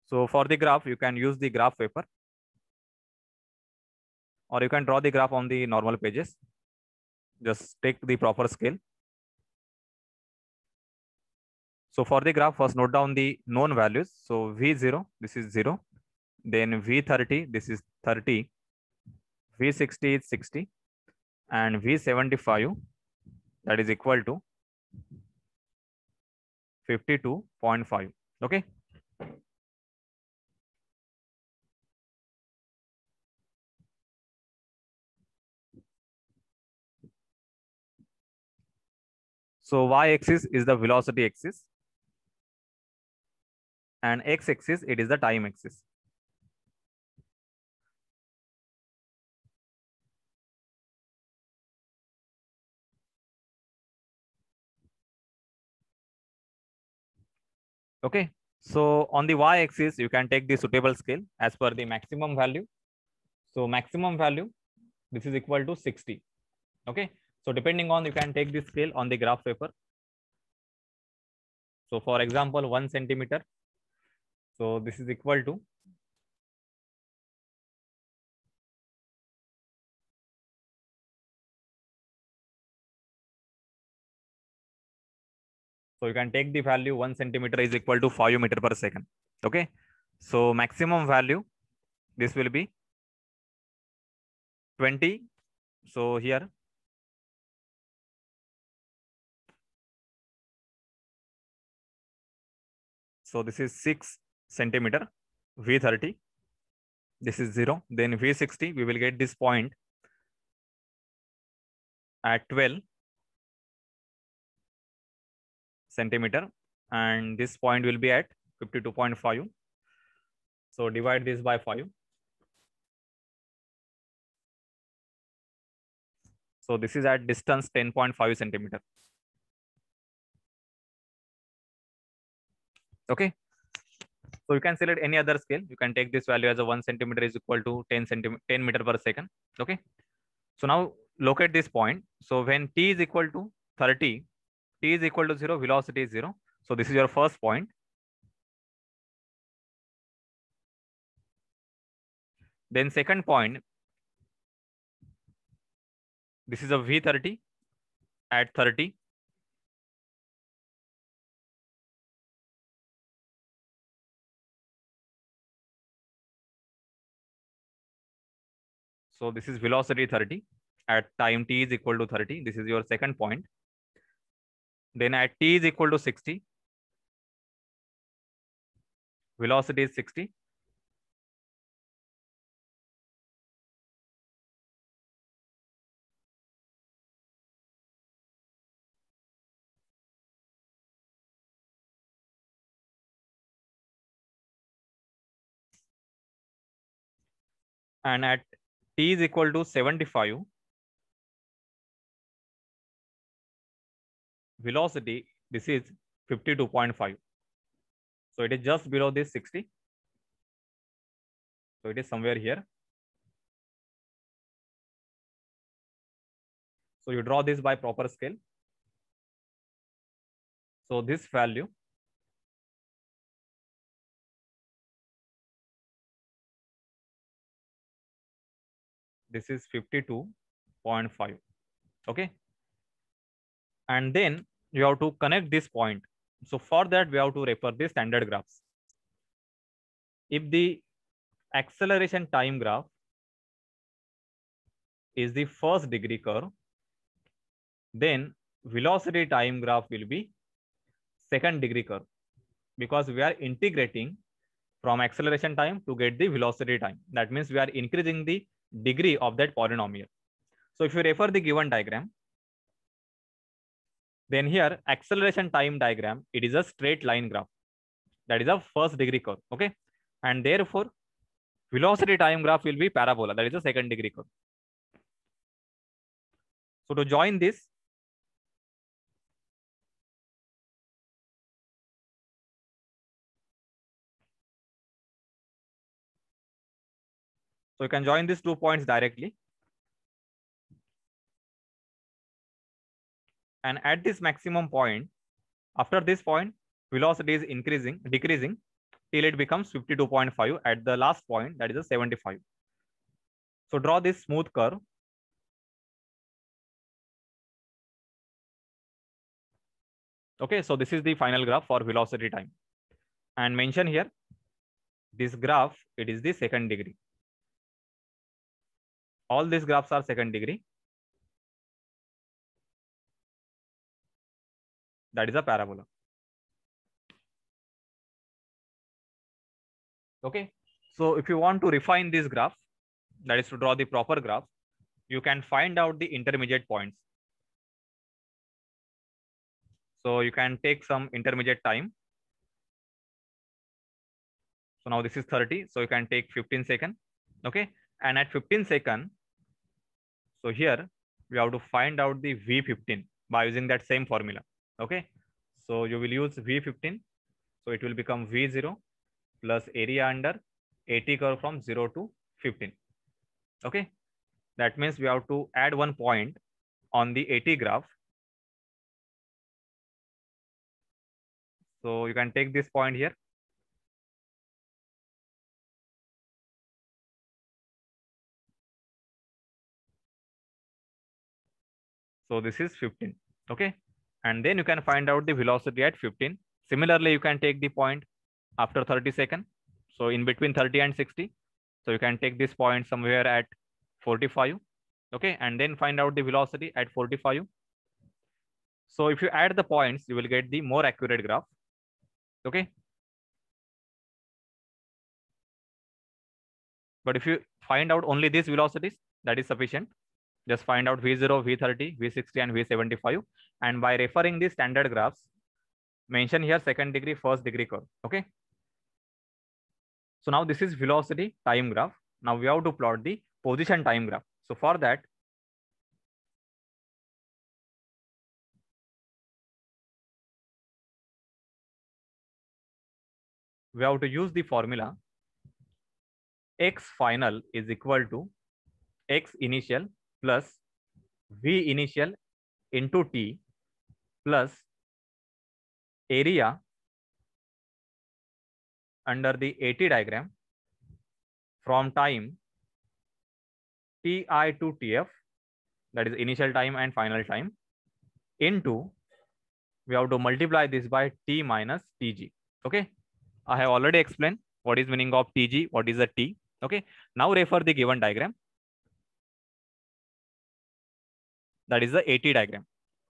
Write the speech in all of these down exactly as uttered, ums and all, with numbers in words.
So for the graph, you can use the graph paper, or you can draw the graph on the normal pages. Just take the proper scale. So for the graph, first note down the known values. So V zero, this is zero. Then V thirty, this is thirty. V sixty is sixty. And V seventy-five, that is equal to fifty-two point five. Okay. So y-axis is the velocity axis, and x-axis, it is the time axis. Okay. So on the y-axis, you can take the suitable scale as per the maximum value. So maximum value, this is equal to sixty. Okay. So depending on, you can take the scale on the graph paper. So for example, one centimeter. So this is equal to So you can take the value one centimeter is equal to five meter per second. Okay. So maximum value, this will be twenty. So here, so this is six centimeter, V thirty. This is zero. Then V sixty, we will get this point at twelve centimeter, and this point will be at fifty-two point five. So divide this by five. So this is at distance ten point five centimeter. Okay. So you can select any other scale. You can take this value as a one centimeter is equal to ten centimeter, ten meter per second. Okay. So now locate this point. So when t is equal to thirty, t is equal to zero, velocity is zero. So this is your first point. Then second point, this is a V thirty at thirty. So this is velocity thirty at time t is equal to thirty. This is your second point. Then at t is equal to sixty, velocity is sixty. And at t is equal to seventy-five, velocity, this is fifty-two point five. So it is just below this sixty. So it is somewhere here. So you draw this by proper scale. So this value, this is fifty-two point five. Okay. And then you have to connect this point. So for that, we have to refer the standard graphs. If the acceleration time graph is the first degree curve, then velocity time graph will be second degree curve, because we are integrating from acceleration time to get the velocity time. That means we are increasing the degree of that polynomial. So if you refer the given diagram, then here acceleration time diagram, it is a straight line graph. That is a first degree curve. Okay. And therefore, velocity time graph will be parabola. That is a second degree curve. So to join this, so you can join these two points directly. And at this maximum point, after this point, velocity is increasing, decreasing. till it becomes fifty-two point five at the last point, that is a seventy-five. So draw this smooth curve. Okay, so this is the final graph for velocity time. And mention here, this graph, it is the second degree. All these graphs are second degree. That is a parabola. Okay, so if you want to refine this graph, that is to draw the proper graph, you can find out the intermediate points. So you can take some intermediate time. So now this is thirty, so you can take fifteen seconds. Okay, and at fifteen seconds, so here we have to find out the V fifteen by using that same formula. Okay, so you will use V fifteen, so it will become V zero plus area under AT curve from zero to fifteen. Okay, that means we have to add one point on the AT graph. So you can take this point here. So this is fifteen. Okay, and then you can find out the velocity at fifteen. Similarly, you can take the point after thirty seconds. So in between thirty and sixty. So you can take this point somewhere at forty-five. Okay, and then find out the velocity at forty-five. So if you add the points, you will get the more accurate graph. Okay. But if you find out only these velocities, that is sufficient. Just find out V zero, V thirty, V sixty, and V seventy-five. And by referring the standard graphs, mention here second degree, first degree curve. Okay. So now this is velocity time graph. Now we have to plot the position time graph. So for that, we have to use the formula x final is equal to x initial plus V initial into T plus area under the AT diagram from time Ti to Tf, that is initial time and final time, into, we have to multiply this by T minus Tg. Okay, I have already explained what is meaning of Tg, what is a T. Okay, now refer the given diagram. That is the AT diagram.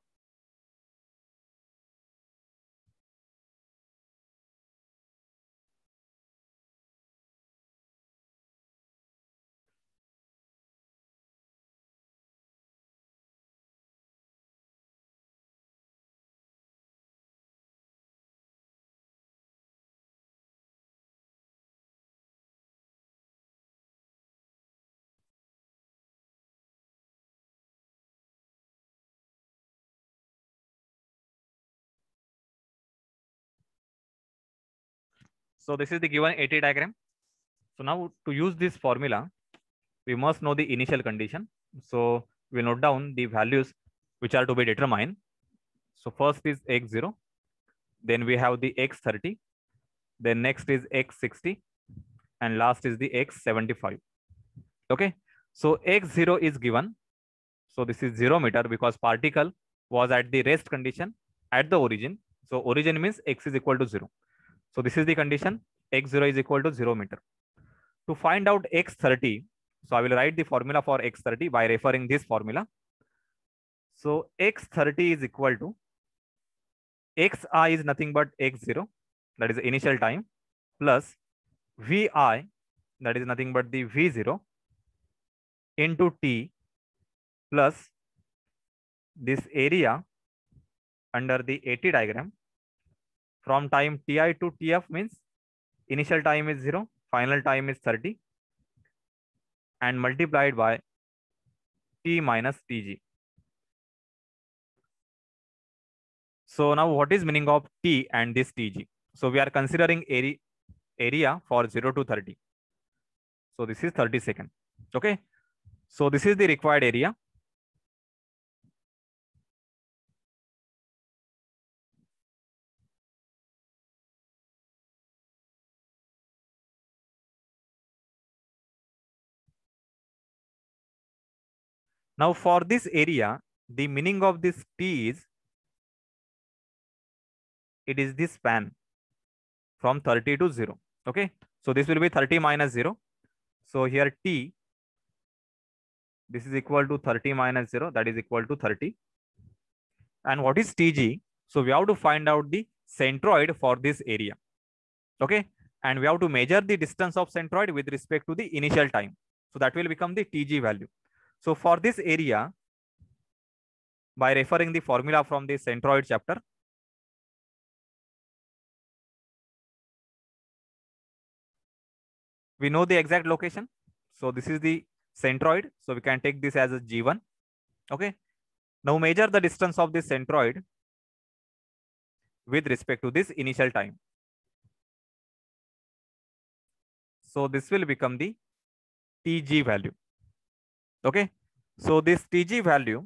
So this is the given AT diagram. So now to use this formula, we must know the initial condition. So we note down the values which are to be determined. So first is x zero, then we have the x thirty, then next is x sixty, and last is the x seventy-five. Okay, so x zero is given. So this is zero meter because particle was at the rest condition at the origin. So origin means x is equal to zero. So this is the condition, x zero is equal to zero meter. To find out x thirty, so I will write the formula for x thirty by referring this formula. So x thirty is equal to xi is nothing but x zero, that is initial time, plus vi, that is nothing but the v zero, into t plus this area under the AT diagram from time Ti to Tf, means initial time is zero, final time is thirty, and multiplied by T minus Tg. So now what is meaning of T and this Tg? So we are considering area, area for zero to thirty. So this is thirty seconds. Okay. So this is the required area. Now for this area, the meaning of this T is, it is this span from thirty to zero. Okay. So this will be thirty minus zero. So here T, this is equal to thirty minus zero, that is equal to thirty. And what is T G? So we have to find out the centroid for this area. Okay. And we have to measure the distance of centroid with respect to the initial time. So that will become the T G value. So for this area, by referring the formula from the centroid chapter, we know the exact location. So this is the centroid. So we can take this as a G one. Okay. Now measure the distance of this centroid with respect to this initial time. So this will become the T G value. Okay. So this T G value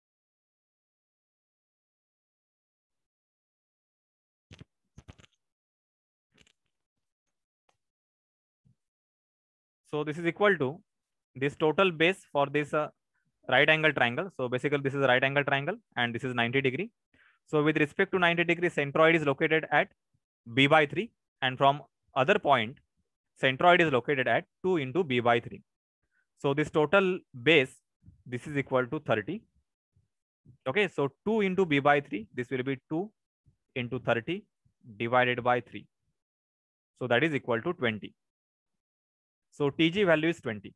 so this is equal to this total base for this uh, right angle triangle. So basically this is a right angle triangle and this is ninety degree. So with respect to ninety degree, centroid is located at B by three, and from other point, centroid is located at two into B by three. So this total base, this is equal to thirty. Okay, so two into B by three, this will be two into thirty divided by three. So that is equal to twenty. So T G value is twenty.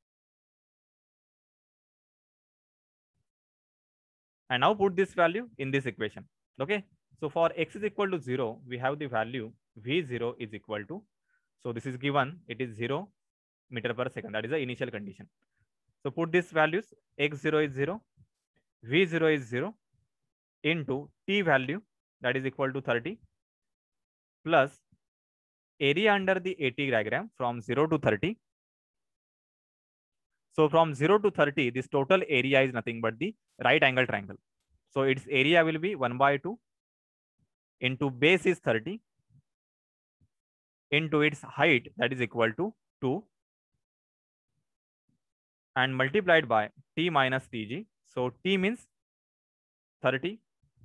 And now put this value in this equation. Okay, so for x is equal to zero, we have the value V zero is equal to, so this is given, it is zero meter per second. That is the initial condition. So put these values, x zero is zero, V zero is zero into T value, that is equal to thirty, plus area under the AT diagram from zero to thirty. So from zero to thirty, this total area is nothing but the right angle triangle. So its area will be one by two into base is thirty into its height, that is equal to two, and multiplied by T minus T G. So T means thirty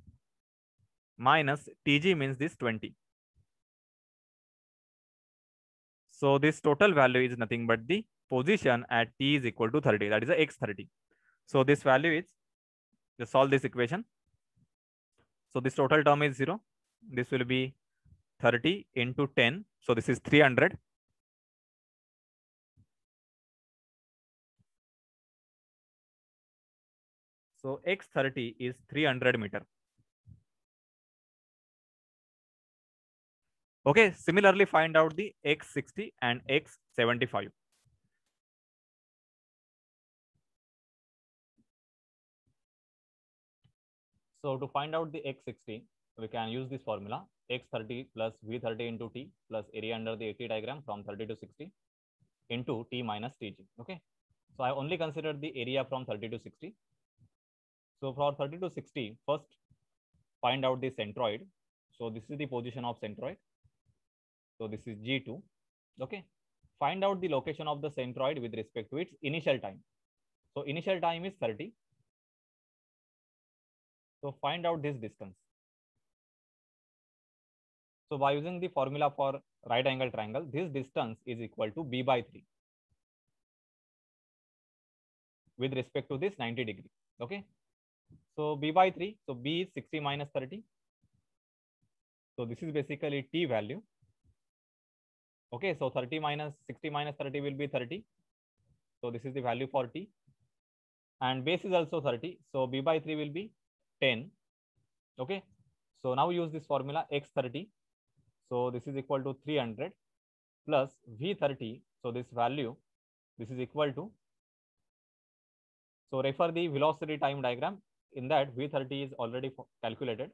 minus T G means this twenty. So this total value is nothing but the position at T is equal to thirty, that is the x thirty. So this value is, just solve this equation. So this total term is zero. This will be thirty into ten. So this is three hundred. So x thirty is three hundred meter. Okay, similarly find out the x sixty and x seventy-five. So to find out the x sixty, we can use this formula, x thirty plus V thirty into T plus area under the AT diagram from thirty to sixty into T minus T G. Okay, so I only considered the area from thirty to sixty. So for thirty to sixty, first find out the centroid. So this is the position of centroid. So this is G two. Okay, find out the location of the centroid with respect to its initial time. So initial time is thirty. So find out this distance. So by using the formula for right angle triangle, this distance is equal to B by three with respect to this ninety degree. Okay, so B by three, so B is sixty minus thirty. So this is basically T value. Okay, so thirty minus sixty minus thirty will be thirty. So this is the value for T. And base is also thirty. So B by three will be ten. Okay, so now use this formula x thirty. So this is equal to three hundred plus V thirty. So this value, this is equal to, so refer the velocity time diagram. In that V thirty is already calculated.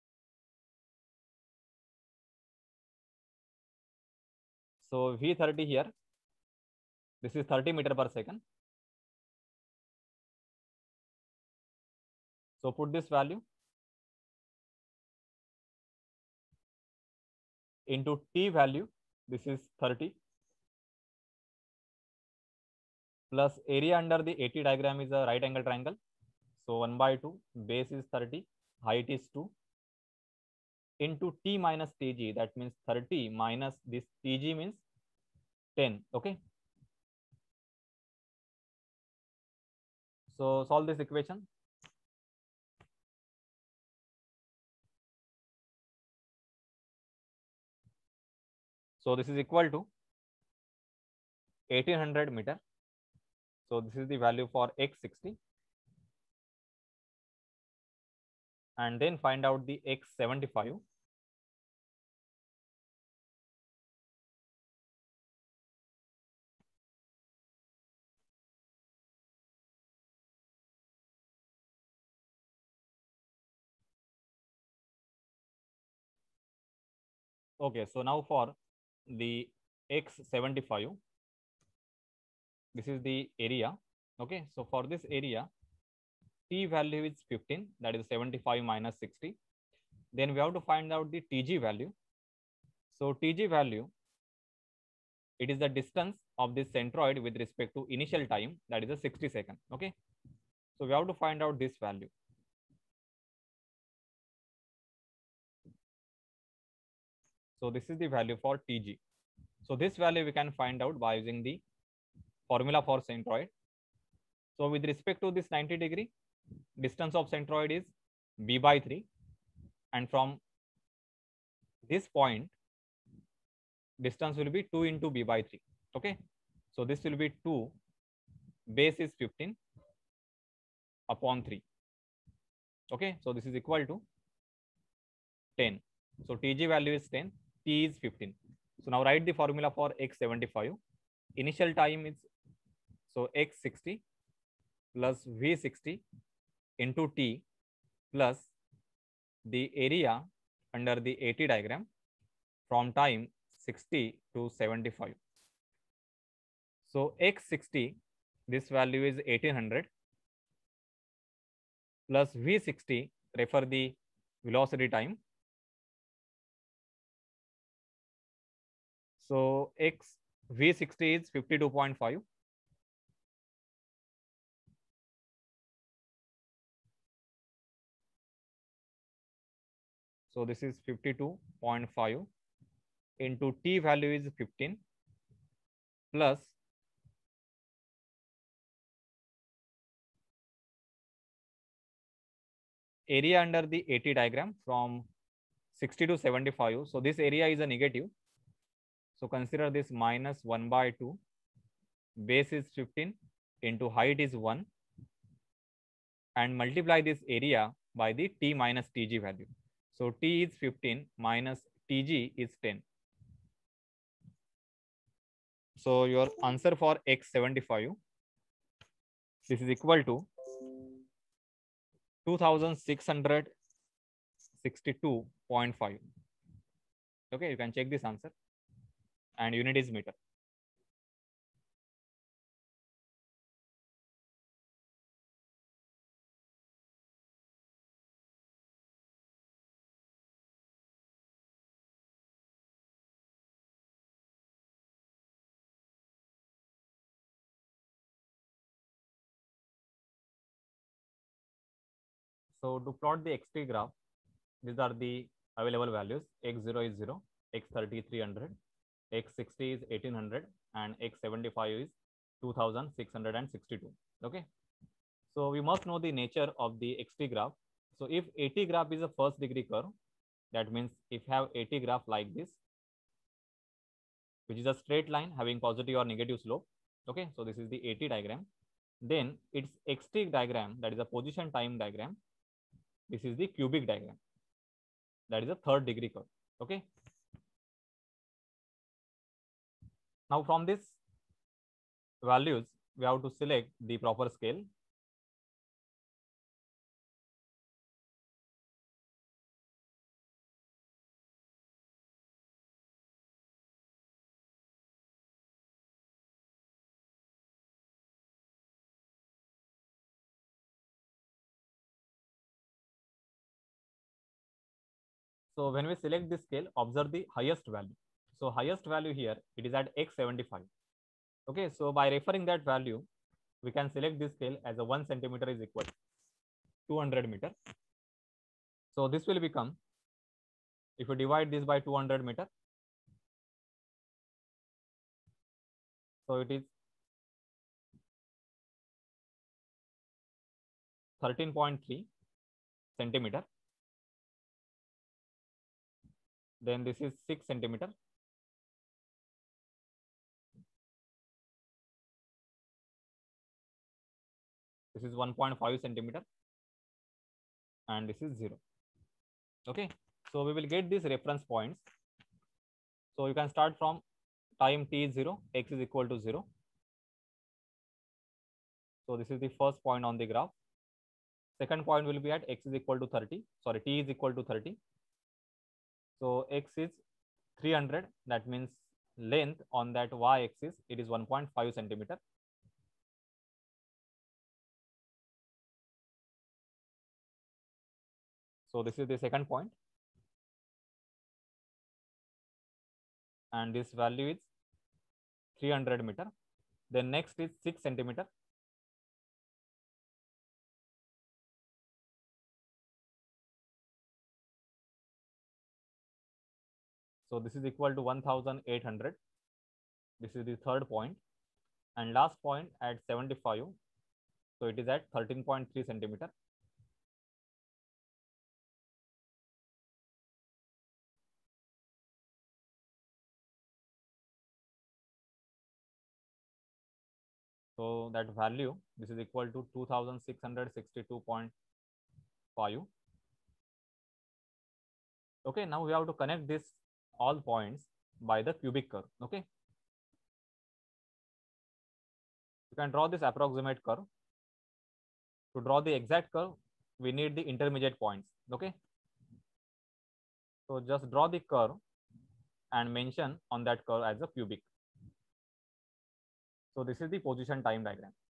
So V thirty here, this is thirty meter per second. So put this value into T value, this is thirty plus area under the AT diagram is a right angle triangle. So one by two, base is thirty, height is two, into T minus T G. That means thirty minus this T G means ten. Okay. So solve this equation. So this is equal to eighteen hundred meter. So this is the value for x sixty. And then find out the x seventy-five. Okay, so now for the x seventy-five, this is the area. Okay, so for this area, T value is fifteen, that is seventy-five minus sixty. Then we have to find out the T G value. So T G value, it is the distance of this centroid with respect to initial time, that is a sixty second. Okay, so we have to find out this value. So this is the value for T G. So this value we can find out by using the formula for centroid. So with respect to this ninety degree, distance of centroid is b by three, and from this point, distance will be two into b by three. Okay, so this will be two, base is fifteen upon three. Okay, so this is equal to ten. So T G value is ten, T is fifteen. So now write the formula for x seventy-five. Initial time is, so x sixty plus v sixty into t plus the area under the AT diagram from time sixty to seventy-five. So x sixty, this value is eighteen hundred, plus v sixty, refer the velocity time. So x v sixty is fifty-two point five. So this is fifty-two point five into t value is fifteen plus area under the AT diagram from sixty to seventy-five. So this area is a negative. So consider this minus one by two, base is fifteen into height is one, and multiply this area by the T minus T G value. So T is fifteen minus T G is ten. So your answer for x seventy-five, this is equal to two thousand six hundred sixty-two point five. Okay, you can check this answer, and unit is meter. So to plot the xt graph, these are the available values. x zero is zero, x thirty three hundred, x sixty is eighteen hundred, and x seventy-five is two thousand six hundred sixty-two. Okay, so we must know the nature of the xt graph. So if AT graph is a first degree curve, that means if you have AT graph like this, which is a straight line having positive or negative slope. Okay, so this is the AT diagram. Then its xt diagram, that is a position time diagram. This is the cubic diagram, that is a third degree curve. Okay, now from this values, we have to select the proper scale. So when we select this scale, observe the highest value. So highest value here, it is at x seventy-five. Okay, so by referring that value, we can select this scale as a one centimeter is equal to two hundred meter. So this will become, if you divide this by two hundred meter, so it is thirteen point three centimeter. Then this is six centimeter. This is one point five centimeter. And this is zero. Okay. So we will get these reference points. So you can start from time t is zero, x is equal to zero. So this is the first point on the graph. Second point will be at x is equal to thirty. Sorry, t is equal to thirty. So x is three hundred. That means length on that y-axis, it is one point five centimeter. So this is the second point. And this value is three hundred meter. Then next is six centimeter. So this is equal to one thousand eight hundred. This is the third point. And last point at seventy-five. So it is at thirteen point three centimeter. So that value, this is equal to two thousand six hundred sixty-two point five. Okay, now we have to connect this all points by the cubic curve. Okay. You can draw this approximate curve. To draw the exact curve, we need the intermediate points. Okay. So just draw the curve and mention on that curve as a cubic. So this is the position time diagram.